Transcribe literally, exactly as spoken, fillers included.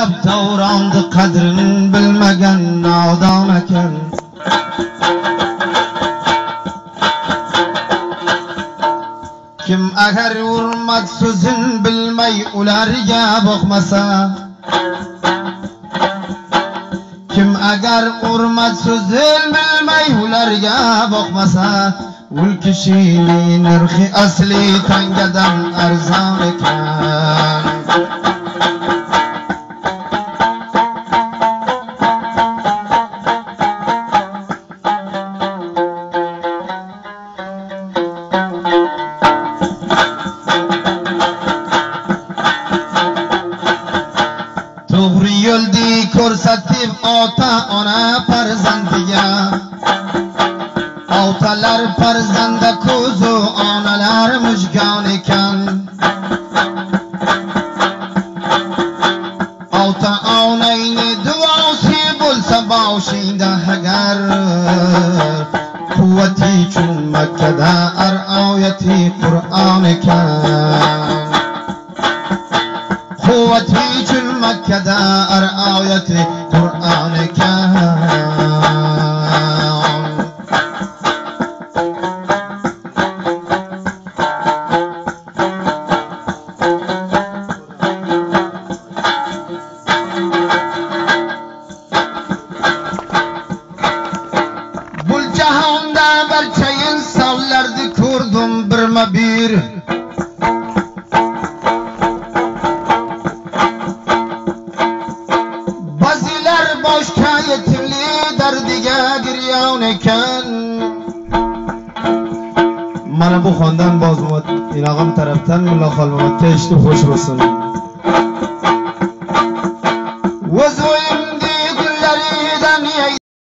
Yashab davronni qadrini bilmagan nodon ekan. Kim agar hurmat so'zin bilmay ularga boqmasa, kim agar hurmat so'zin bilmay ularga boqmasa, ul kishining narxi asli tangadan arzon ekan. To'g'ri yo'lni ko'rsatib ota ona farzandiga, otalar farzanda ko'zu onalar mujgon ekan. Ota onangni duosi bo'lsa boshingda agar, quvvati uchun Makkada ar-oyati Qur'on ekan. Quvvati uchun Makkada ar-oyati Qur'on ekan. Bu jahonda barcha insonlarni ko'rdim birma-bir. Ba'zilar boshqa yetimli dardiga giryon ekan. Mana bu xondan Bozmot inog'im tarafdan Mulla Xolmamatga eshitib xo'sh bo'lsin.